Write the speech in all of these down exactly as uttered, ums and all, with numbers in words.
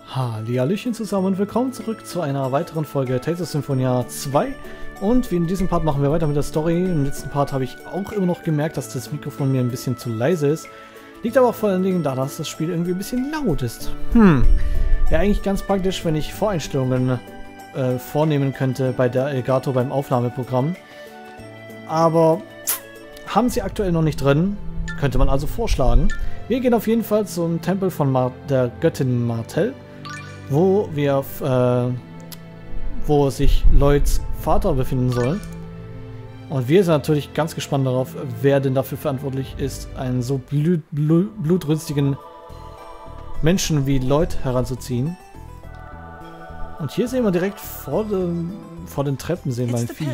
Hallihallöchen zusammen und willkommen zurück zu einer weiteren Folge Tales of Symphonia zwei. Und wie in diesem Part machen wir weiter mit der Story. Im letzten Part habe ich auch immer noch gemerkt, dass das Mikrofon mir ein bisschen zu leise ist. Liegt aber auch vor allen Dingen daran, dass das Spiel irgendwie ein bisschen laut ist. Hm. Wäre eigentlich ganz praktisch, wenn ich Voreinstellungen äh, vornehmen könnte bei der Elgato beim Aufnahmeprogramm. Aber haben sie aktuell noch nicht drin. Könnte man also vorschlagen. Wir gehen auf jeden Fall zum Tempel von Mar der Göttin Martel, wo wir, äh, wo sich Lloyds Vater befinden soll. Und wir sind natürlich ganz gespannt darauf, wer denn dafür verantwortlich ist, einen so blut, blut, blutrünstigen Menschen wie Lloyd heranzuziehen. Und hier sehen wir direkt vor, dem, vor den Treppen sehen wir ein Vieh.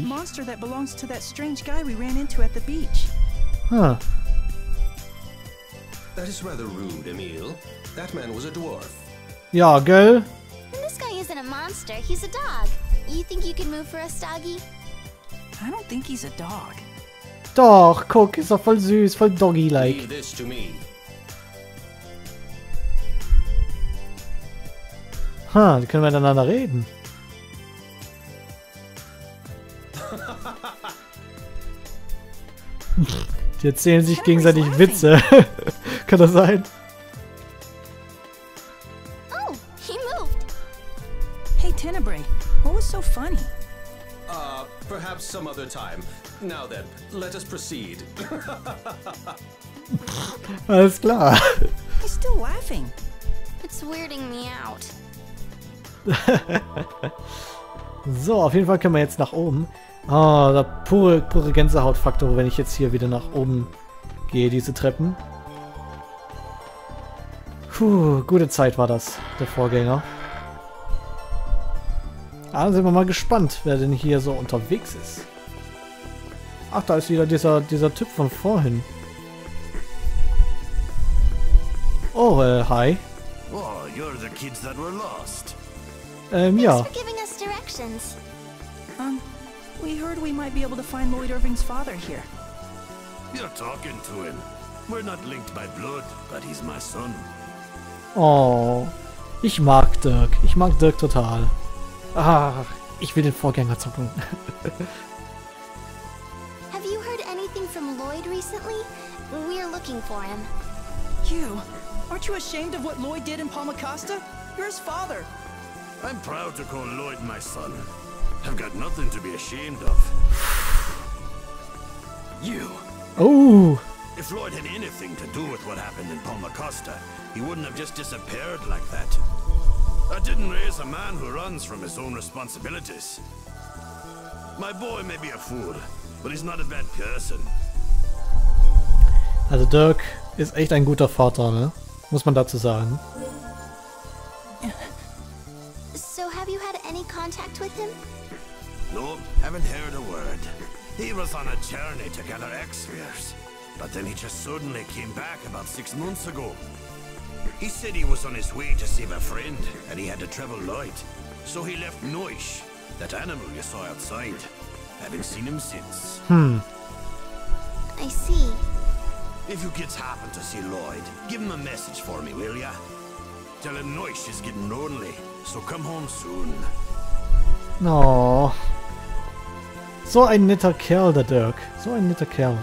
Ah. That is rather rude, Emil. That man was a dwarf. Ja, gell? And this guy isn't a monster, he's a dog. You think you can move for us, doggy? I don't think he's a dog. Doch, guck, ist doch voll süß, voll doggy-like. Leave this to me. Ha, die können miteinander reden. Die erzählen sich gegenseitig Witze. Kann das sein? Oh, he moved. Hey, Tenebrae, what was so funny? Uh, perhaps some other time. Now then, let us proceed. Alles klar. He's still laughing. It's weirding me out. So, auf jeden Fall können wir jetzt nach oben. Ah, der pure, pure Gänsehautfaktor, wenn ich jetzt hier wieder nach oben gehe, diese Treppen. Puh, gute Zeit war das, der Vorgänger. Ah, sind wir mal gespannt, wer denn hier so unterwegs ist. Ach, da ist wieder dieser, dieser Typ von vorhin. Oh, äh, hi. Oh, you're the kids that were lost. Ähm, ja. Thanks for giving us directions. Um, we heard we might be able to find Lloyd Irving's father here. You're talking to him. We're not linked by blood, but he's my son. Oh, ich mag Dirk. Ich mag Dirk total. Ach, ich will den Vorgänger zocken. Have you heard anything from Lloyd recently? We're looking for him. You, aren't you ashamed of what Lloyd did in Palmacosta? You're his father. I'm proud to call Lloyd my son. I've got nothing to be ashamed of. You. Oh. If Lloyd had anything to do with what happened in Palmacosta, he wouldn't have just disappeared like that. I didn't raise a man who runs from his own responsibilities. My boy may be a fool, but he's not a bad person. Also Dirk ist echt ein guter Vater, ne? Muss man dazu sagen. So have you had any contact with him? Nope, haven't heard a word. He was on a journey to gather X-spheres, but then he just suddenly came back about six months ago. He said he was on his way to save a friend, and he had to travel light. So he left Noish, that animal you saw outside. Haven't seen him since. Hmm. I see. If you kids happen to see Lloyd, give him a message for me, will ya? Tell him Noish is getting lonely, so come home soon. Oh. So ein netter Kerl, der Dirk. So ein netter Kerl.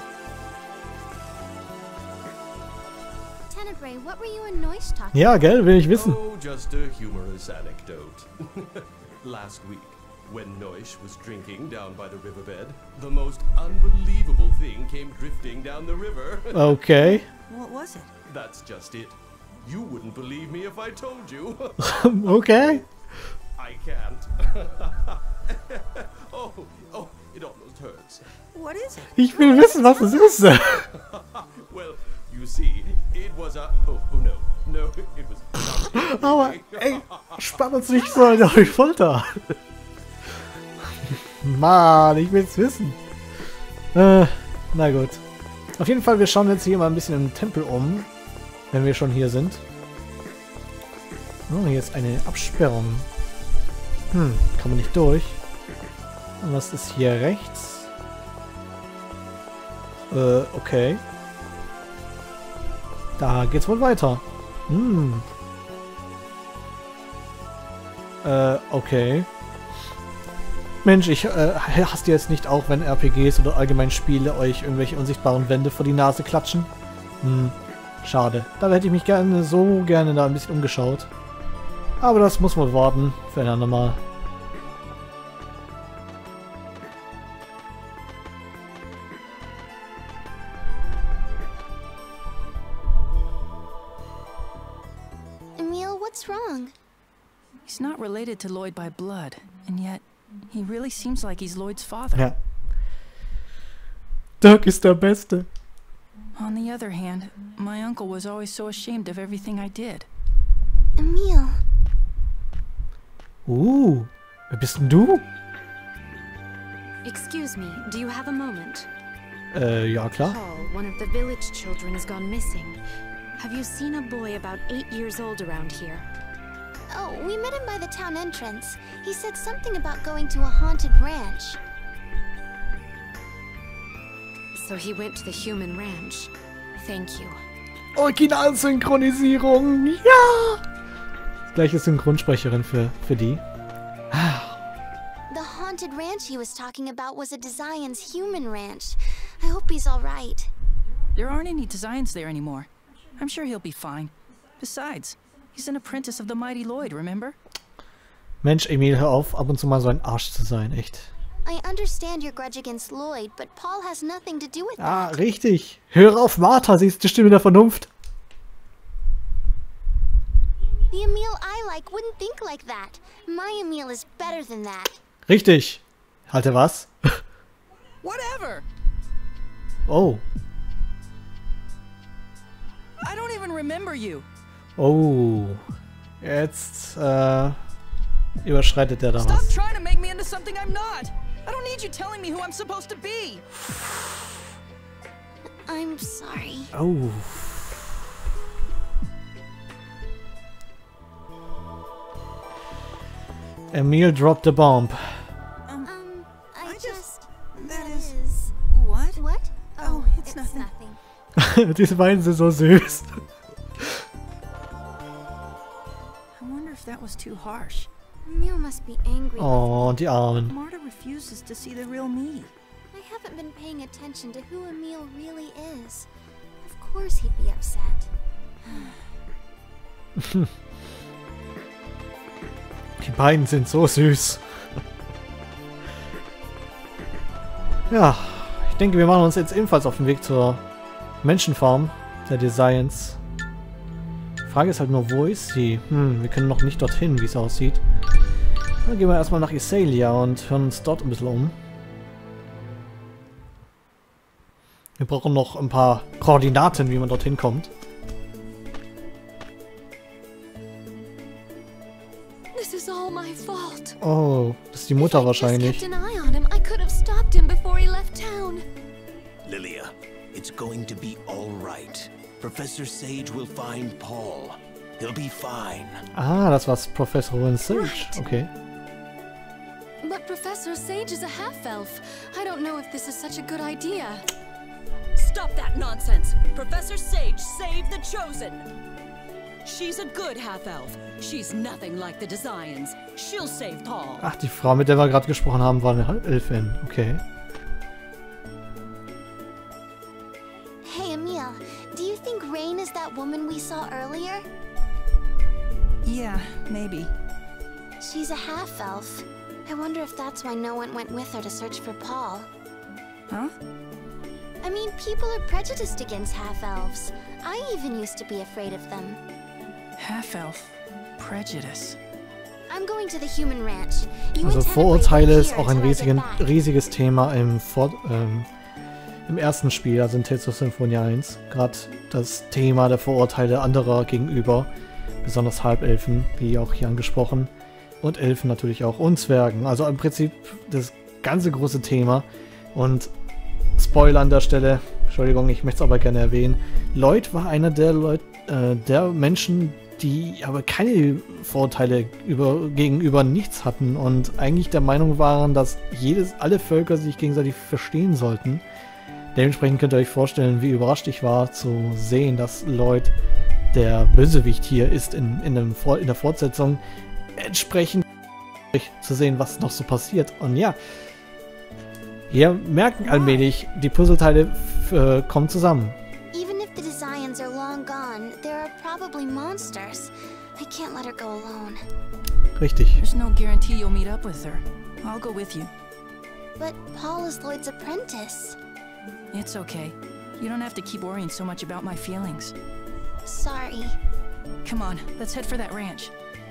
Tenebrae, what were you and Noish talking Ja, gell? Will ich wissen. Oh, just a humorous anecdote. Last week, when Noish was drinking down by the riverbed, the most unbelievable thing came drifting down the river. Okay. What was it? That's just it. You wouldn't believe me if I told you. Okay. I can't. oh, oh, it almost hurts. What is it? Ich will wissen, was es ist. Well, you see, it was a... Oh, oh no. No, it was... Aber, ey, spann uns nicht so auf die Folter. Mann, ich will's wissen. Äh, na gut. Auf jeden Fall, wir schauen jetzt hier mal ein bisschen im Tempel um, wenn wir schon hier sind. Oh, hier ist eine Absperrung. Hm, kann man nicht durch. Und was ist hier rechts? Äh, okay. Da geht's wohl weiter. Hm. Äh, okay. Mensch, ich äh, hasst ihr jetzt nicht auch, wenn R P Gs oder allgemein Spiele euch irgendwelche unsichtbaren Wände vor die Nase klatschen? Hm, schade. Da hätte ich mich gerne, so gerne da ein bisschen umgeschaut. Aber das muss man warten für ein andermal. Emil, what's wrong? He's not related to Lloyd by blood, and yet he really seems like he's Lloyd's father. Ja. Dirk ist der Beste. On the other hand, my uncle was always so ashamed of everything I did. Emil. Uh, wer bist denn du? Excuse me, do you have a moment? Äh, ja klar. Paul, one of the village children, has gone missing. Have you seen a boy about eight years old around here? Oh, we met him by the town entrance. He said something about going to a haunted ranch. So he went to the human ranch. Thank you. Originalsynchronisierung, ja! Gleiche Synchronsprecherin für, für die. The haunted ranch he was talking about was a Desian's human ranch. I hope he's all right. There aren't any Desians there anymore. I'm sure he'll be fine. Besides, he's an apprentice of the mighty Lloyd, remember? Mensch, Emil, hör auf, ab und zu mal so ein Arsch zu sein, echt. I understand your grudge against Lloyd, but Paul has nothing to do with Ah, that. richtig. Höre auf, Martha, sie ist die Stimme der Vernunft. The Emil I like wouldn't think like that. My Emil is better than that. Richtig. Halte was? Whatever! Oh. I don't even remember you. Oh. Jetzt, äh, überschreitet er da Stop was. trying to make me into something I'm not. I don't need you telling me who I'm supposed to be. I'm sorry. Oh. Emil dropped a bomb. Um, I, I just... just- That that is- is... What? What? Oh, it's nothing. Diese beiden sind so süß. I wonder if that was too harsh. Emil must be angry. Oh, die Armen. Marta refuses to see the real me. I haven't been paying attention to who Emil really is. Of course he'd be upset. Die beiden sind so süß. Ja, ich denke, wir machen uns jetzt ebenfalls auf den Weg zur Menschenfarm der Desians. Frage ist halt nur, wo ist sie? Hm, wir können noch nicht dorthin, wie es aussieht. Dann gehen wir erstmal nach Iselia und hören uns dort ein bisschen um. Wir brauchen noch ein paar Koordinaten, wie man dorthin kommt. This is all my fault. Oh, das ist die Mutter wahrscheinlich. Just kept an eye on him. I could have stopped him before he left town. Lilia, it's going to be all right. Professor Sage will find Paul. He'll be fine. Ah, das war's, Professorin Sage. Right. Okay. But Professor Sage is a half-elf. I don't know if this is such a good idea. Stop that nonsense! Professor Sage saved the Chosen! She's a good half-elf. She's nothing like the Desians. She'll save Paul. Ach, die Frau, mit der wir gerade gesprochen haben, war eine Halbelfin. Okay. Hey, Emil, do you think Rain is that woman we saw earlier? Yeah, maybe. She's a half-elf. I wonder if that's why no one went with her to search for Paul. Huh? I mean, people are prejudiced against half-elves. I even used to be afraid of them. Half-elf. Prejudice. I'm going to the human ranch. You Also and Tenebrae Vorurteile wait ist here auch ein until I get riesigen, back. riesiges Thema im, Vor ähm, im ersten Spiel, also in Tales of Symphonia eins. Gerade das Thema der Vorurteile anderer gegenüber, besonders Halbelfen, wie auch hier angesprochen. Und Elfen natürlich auch und Zwergen. Also im Prinzip das ganze große Thema. Und Spoiler an der Stelle, Entschuldigung, ich möchte es aber gerne erwähnen. Lloyd war einer der, Leut äh, der Menschen, die aber keine Vorurteile über, gegenüber nichts hatten und eigentlich der Meinung waren, dass jedes, alle Völker sich gegenseitig verstehen sollten. Dementsprechend könnt ihr euch vorstellen, wie überrascht ich war zu sehen, dass Lloyd der Bösewicht hier ist in, in, einem, in der Fortsetzung. Entsprechend zu sehen, was noch so passiert. Und ja, wir merken allmählich, die Puzzleteile äh, kommen zusammen. Even if the Desians are long gone, there are probably monsters. I can't let her go alone. Richtig. There's no guarantee you'll meet up with her. I'll go with you. But Paul is Lloyd's apprentice. It's okay. You don't have to keep worrying so much about my feelings. Sorry. Come on, let's head for that ranch.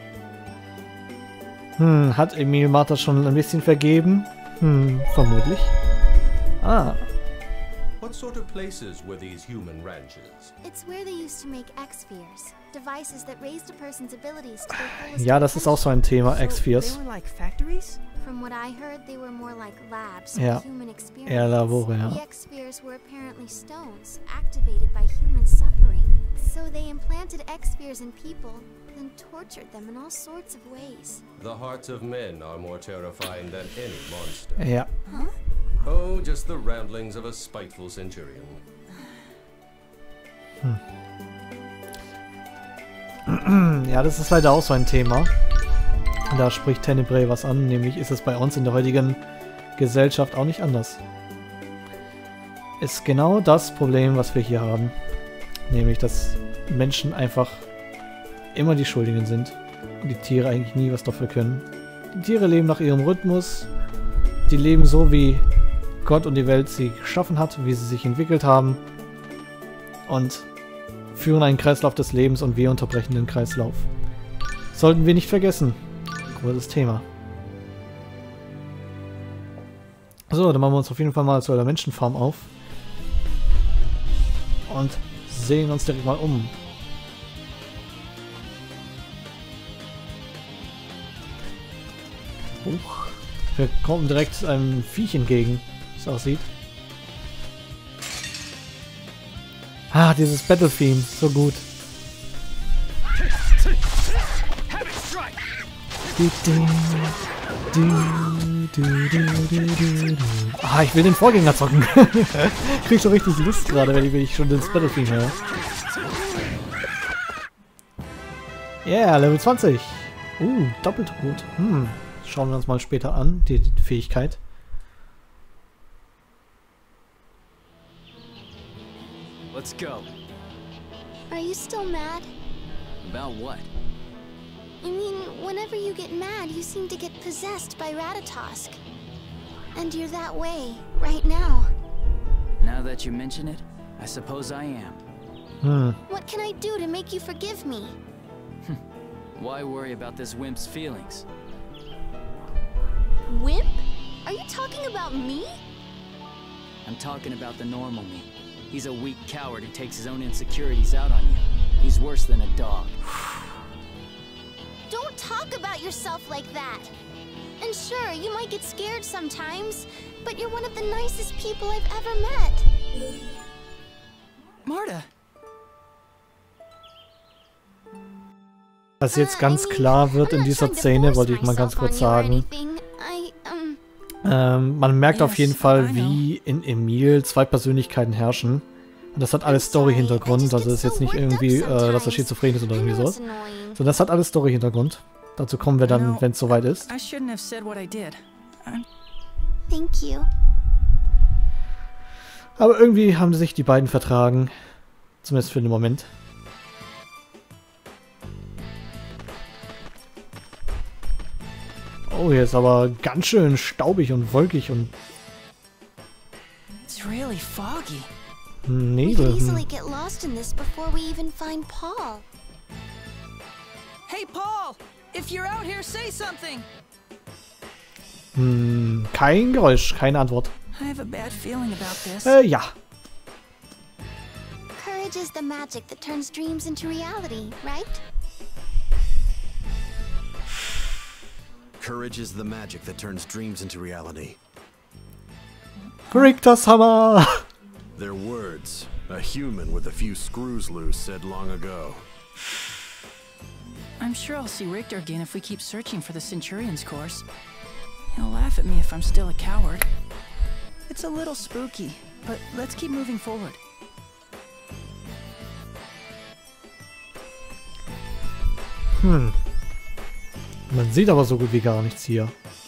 Hm, hat Emil Martha schon ein bisschen vergeben? Hm, vermutlich. Ah. What sort of places were these human ranches? It's where they used to make X-Spheres. Devices that raised a person's abilities to their fullest Ja, das ist auch so ein Thema, So, X-Spheres. they were like factories? From what I heard, they were more like labs Ja, for human experience. eher Labore, ja. The X-Spheres were apparently stones, activated by human suffering. So they implanted X-Spheres in people, then tortured them in all sorts of ways. The hearts of men are more terrifying than any monster. Ja. Oh, just the ramblings of a spiteful centurion. Ja, das ist leider auch so ein Thema. Und da spricht Tenebrae was an, nämlich ist es bei uns in der heutigen Gesellschaft auch nicht anders. Ist genau das Problem, was wir hier haben. Nämlich, dass Menschen einfach immer die Schuldigen sind und die Tiere eigentlich nie was dafür können. Die Tiere leben nach ihrem Rhythmus, die leben so, wie Gott und die Welt sie geschaffen hat, wie sie sich entwickelt haben und führen einen Kreislauf des Lebens und wir unterbrechen den Kreislauf. Sollten wir nicht vergessen. Großes Thema. So, dann machen wir uns auf jeden Fall mal zu einer Menschenfarm auf und sehen uns direkt mal um. Huch. Wir kommen direkt einem Viech entgegen, wie es aussieht. Ah, dieses Battle-Theme, so gut. Du, du, du, du, du, du, du. Ah, ich will den Vorgänger zocken. Krieg so richtig Lust gerade, wenn ich, wenn ich schon das Battle-Theme höre. Yeah, Level zwanzig. Uh, Doppeltod. Hm. Schauen wir uns mal später an, die, die Fähigkeit. Let's go. Are you still mad? About what? I mean, whenever you get mad, you seem to get possessed by Ratatosk. And you're that way, right now. Now that you mention it, I suppose I am. Hmm. What can I do to make you forgive me? Why worry about this wimp's feelings? Wimp? Are you talking about me? I'm talking about the normal me. He's a weak coward who takes his own insecurities out on you. He's worse than a dog. Don't talk about yourself like that. And sure, you might get scared sometimes, but you're one of the nicest people I've ever met. Marta! Was jetzt ganz klar wird in dieser Szene, wollte ich mal ganz kurz sagen. Ähm, man merkt auf jeden Fall, wie in Emil zwei Persönlichkeiten herrschen. Und das hat alles Story-Hintergrund. Also ist jetzt nicht irgendwie, äh, dass er schizophren ist oder irgendwie so. Sondern das hat alles Story-Hintergrund. Dazu kommen wir dann, wenn es soweit ist. I shouldn't have said what I did. I'm Thank you. Aber irgendwie haben sich die beiden vertragen. Zumindest für den Moment. Oh, hier ist aber ganz schön staubig und wolkig und It's really foggy. We could Nebel. easily Hm. get lost in this before we even find Paul. Hey, Paul! If you're out here, say something! Hm, kein Geräusch, keine Antwort. I have a bad feeling about this. Äh, ja. Courage is the magic that turns dreams into reality, right? Courage is the magic that turns dreams into reality. Richter's Hammer! Their words, a human with a few screws loose said long ago. I'm sure I'll see Richter again if we keep searching for the Centurion's course. He'll laugh at me if I'm still a coward. It's a little spooky, but let's keep moving forward. Hm. Man sieht aber so gut wie gar nichts hier.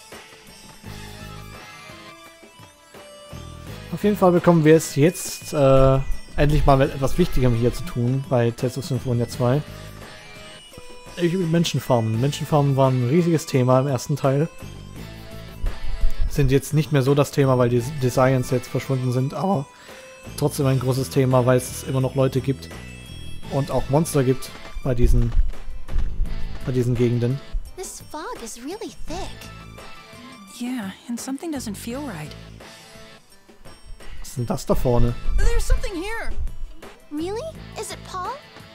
Auf jeden Fall bekommen wir es jetzt äh, endlich mal mit etwas Wichtigem hier zu tun bei Tales of Symphonia zwei. Ich über Menschenfarmen. Menschenfarmen waren ein riesiges Thema im ersten Teil. Sind jetzt nicht mehr so das Thema, weil die Designs jetzt verschwunden sind, aber trotzdem ein großes Thema, weil es immer noch Leute gibt und auch Monster gibt bei diesen bei diesen Gegenden. This fog is really thick. Yeah, and something doesn't feel right. Was ist denn das da vorne? There's something here. Really? Is it Paul?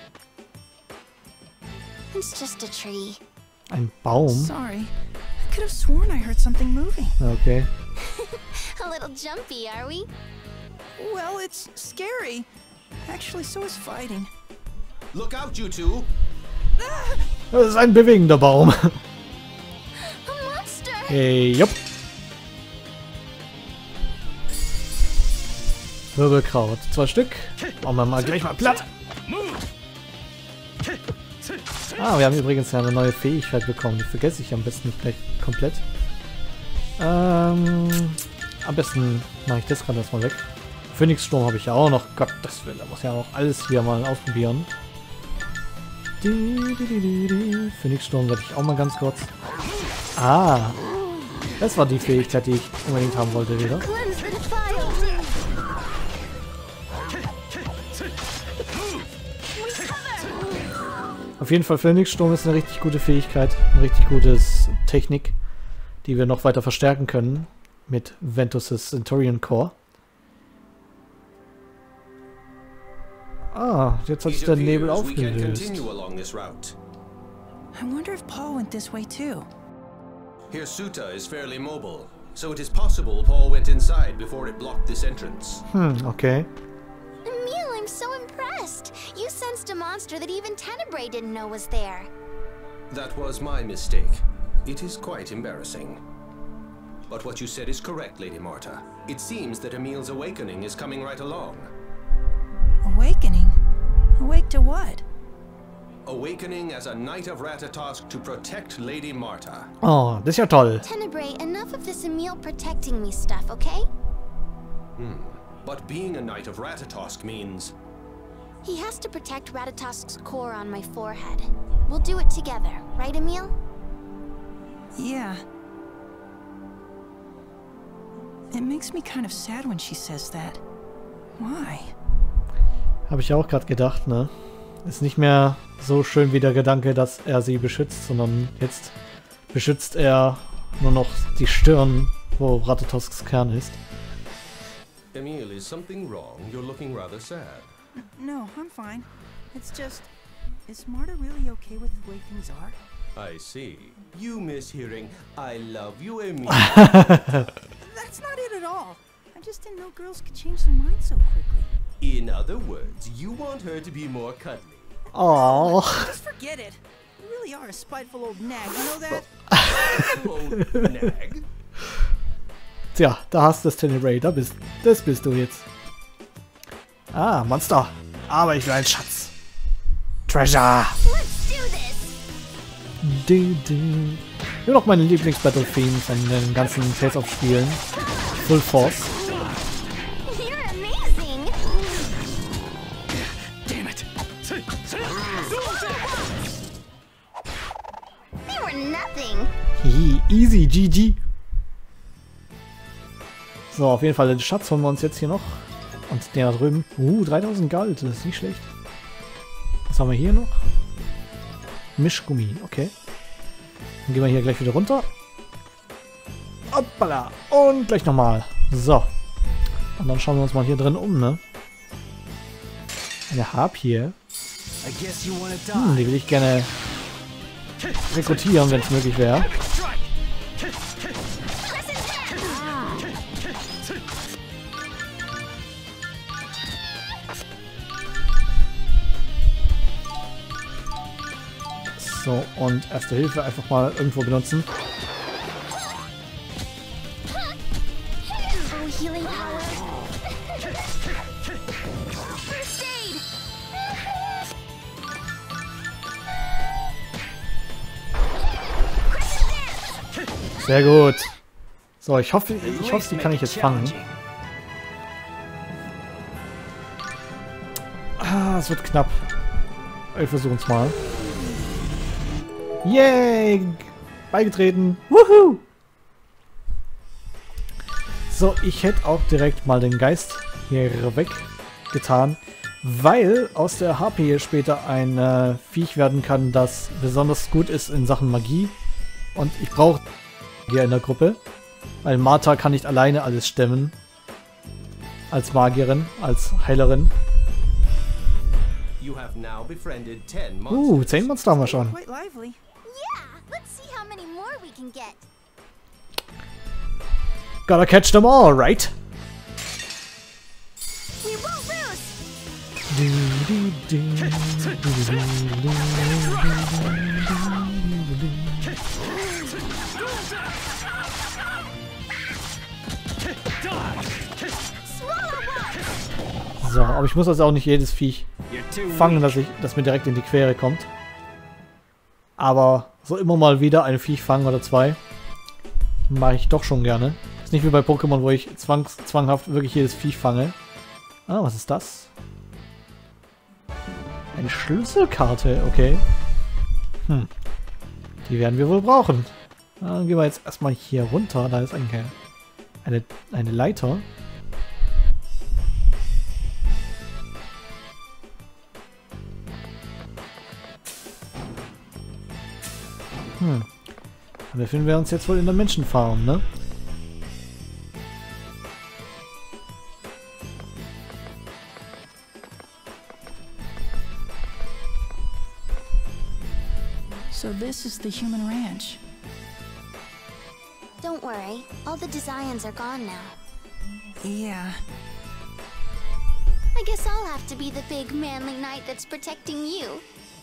It's just a tree. Ein Baum? Sorry. I could have sworn I heard something moving. Okay. A little jumpy, are we? Well, it's scary. Actually, so is fighting. Look out, you two! Das ist ein bewegender Baum. A monster! Hey, jupp. Wirbelkraut. Zwei Stück. Machen wir mal gleich mal platt. Ah, wir haben übrigens ja eine neue Fähigkeit bekommen. Die vergesse ich am besten nicht gleich komplett. Ähm, am besten mache ich das gerade erstmal weg. Phoenix-Sturm habe ich ja auch noch. Gottes Willen, da muss ja auch alles hier mal ausprobieren. Phoenix-Sturm werde ich auch mal ganz kurz. Ah, das war die Fähigkeit, die ich unbedingt haben wollte wieder. Auf jeden Fall, Phoenix-Sturm ist eine richtig gute Fähigkeit, eine richtig gute Technik, die wir noch weiter verstärken können mit Ventus' Centurion Core. Ah, jetzt hat sich der Nebel aufgelöst. I wonder if Paul went this way too. Hirsuta is fairly mobile, so it is possible Paul went inside before it blocked this entrance. Hm, okay. Emil, I'm so impressed. You sensed a monster that even Tenebrae didn't know was there. That was my mistake. It is quite embarrassing. But what you said is correct, Lady Marta. It seems that Emil's awakening is coming right along. Awakening? Awake to what? Awakening as a Knight of Ratatosk to protect Lady Marta. Oh, das ist ja toll. Tenebrae, enough of this Emil protecting me stuff, okay? Hmm. But being a Knight of Ratatosk means... He has to protect Ratatosk's core on my forehead. We'll do it together, right, Emil? Yeah. It makes me kind of sad when she says that. Why? Habe ich auch gerade gedacht, ne? Ist nicht mehr so schön wie der Gedanke, dass er sie beschützt, sondern jetzt beschützt er nur noch die Stirn, wo Ratatosks Kern ist. Emil, is something wrong? You're looking rather sad. No, I'm fine. It's just... Is Marta really okay with the way things are? I see. You miss hearing, I love you, Emil. That's not it at all. I just didn't know girls could change their minds so quickly. In other words, you want her to be more cuddly. Oh. Just forget it. You really are a spiteful old nag, you know that? Old nag? Tja, da hast du es, Tenebrae. Da bist, das bist du jetzt. Ah, Monster. Aber ich will einen Schatz. Treasure. Let's do this! Du, du. Nur noch meine Lieblings-Battle-Theme von den ganzen Tales of Spielen. Full Force. You're amazing! Damn it! They were nothing! Hihi, easy, G G. So, auf jeden Fall den Schatz holen wir uns jetzt hier noch. Und den da drüben. Uh, dreitausend Gold, das ist nicht schlecht. Was haben wir hier noch? Mischgummi, okay. Dann gehen wir hier gleich wieder runter. Hoppala. Und gleich nochmal. So. Und dann schauen wir uns mal hier drin um, ne? Eine Harpie. Hm, die will ich gerne rekrutieren, wenn es möglich wäre. So, und Erste Hilfe einfach mal irgendwo benutzen. Oh, healing power. First aid! Sehr gut. So, ich hoffe, ich hoffe, die kann ich jetzt fangen. Ah, es wird knapp. Wir versuchen es mal. Yay! Beigetreten. Woohoo! So, ich hätte auch direkt mal den Geist hier weggetan, weil aus der H P später ein äh, Viech werden kann, das besonders gut ist in Sachen Magie. Und ich brauche hier in der Gruppe, weil Martha kann nicht alleine alles stemmen. Als Magierin, als Heilerin. Uh, zehn Monster haben wir schon. Gotta catch them all, right? So, aber ich muss also auch nicht jedes Viech fangen, dass, ich, dass mir direkt in die Quere kommt. Aber so immer mal wieder ein Viech fangen oder zwei mache ich doch schon gerne. Ist nicht wie bei Pokémon, wo ich zwangs zwanghaft wirklich jedes Viech fange. Ah, was ist das? Eine Schlüsselkarte, okay. Hm. Die werden wir wohl brauchen. Dann gehen wir jetzt erstmal hier runter. Da ist eigentlich eine, eine Leiter. Hm. Da befinden wir uns jetzt wohl in der Menschenfarm, ne? So this is the human ranch. Don't worry, all the Desians are gone now. Yeah. I guess I'll have to be the big manly knight that's protecting you.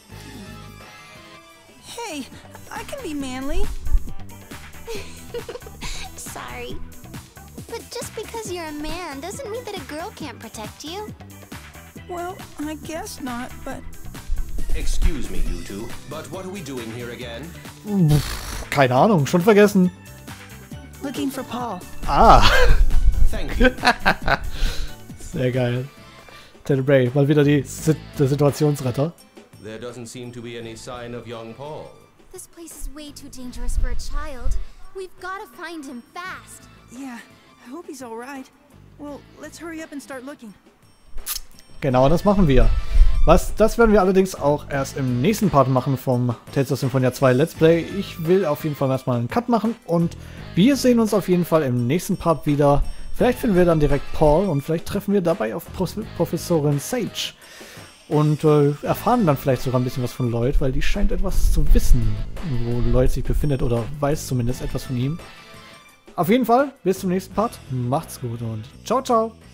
Hey, I can be manly. Sorry. But just because you're a man doesn't mean that a girl can't protect you. Well, I guess not, but... Excuse me, you two, but what are we doing here again? Keine Ahnung, schon vergessen. Looking for Paul. Ah. Thank you. Sehr geil. Tenebrae, mal wieder die Sit der Situationsretter. There doesn't seem to be any sign of young Paul. This place is way too dangerous for a child. We've got to find him fast. Yeah, I hope he's all right. Well, let's hurry up and start looking. Genau, das machen wir. Was, das werden wir allerdings auch erst im nächsten Part machen vom Tales of Symphonia zwei Let's Play. Ich will auf jeden Fall erstmal einen Cut machen und wir sehen uns auf jeden Fall im nächsten Part wieder. Vielleicht finden wir dann direkt Paul und vielleicht treffen wir dabei auf Pro Professorin Sage. Und äh, erfahren dann vielleicht sogar ein bisschen was von Lloyd, weil die scheint etwas zu wissen, wo Lloyd sich befindet oder weiß zumindest etwas von ihm. Auf jeden Fall, bis zum nächsten Part. Macht's gut und ciao, ciao.